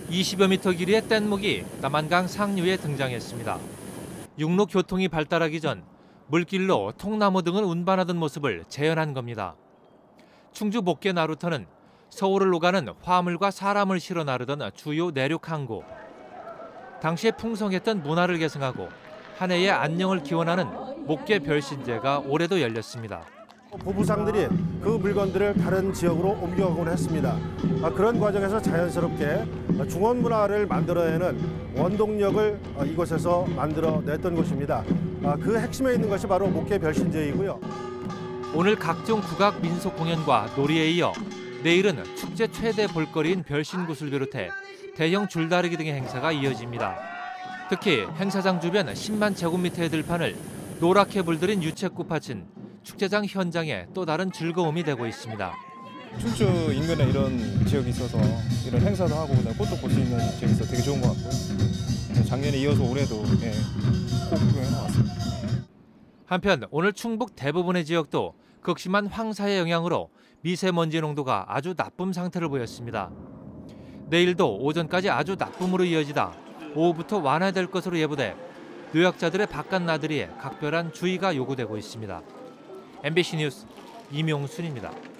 20여 미터 길이의 뗏목이 남한강 상류에 등장했습니다. 육로 교통이 발달하기 전 물길로 통나무 등을 운반하던 모습을 재현한 겁니다. 충주 목계 나루터는 서울을 오가는 화물과 사람을 실어 나르던 주요 내륙 항구. 당시에 풍성했던 문화를 계승하고 한 해의 안녕을 기원하는 목계 별신제가 올해도 열렸습니다. 보부상들이 그 물건들을 다른 지역으로 옮겨가곤 했습니다. 그런 과정에서 자연스럽게 중원 문화를 만들어내는 원동력을 이곳에서 만들어냈던 곳입니다. 그 핵심에 있는 것이 바로 목계 별신제이고요. 오늘 각종 국악 민속 공연과 놀이에 이어 내일은 축제 최대 볼거리인 별신굿을 비롯해 대형 줄다리기 등의 행사가 이어집니다. 특히 행사장 주변 10만 제곱미터의 들판을 노랗게 물들인 유채꽃밭은 축제장 현장에 또 다른 즐거움이 되고 있습니다. 충주 인근에 이런 지역이 있어서 이런 행사도 하고 꽃도 볼 수 있는 지역이 있어서 되게 좋은 것 같고요. 작년에 이어서 올해도 꼭 구경해 나왔습니다. 한편 오늘 충북 대부분의 지역도 극심한 황사의 영향으로 미세먼지 농도가 아주 나쁨 상태를 보였습니다. 내일도 오전까지 아주 나쁨으로 이어지다 오후부터 완화될 것으로 예보돼 노약자들의 바깥 나들이에 각별한 주의가 요구되고 있습니다. MBC 뉴스 임용순입니다.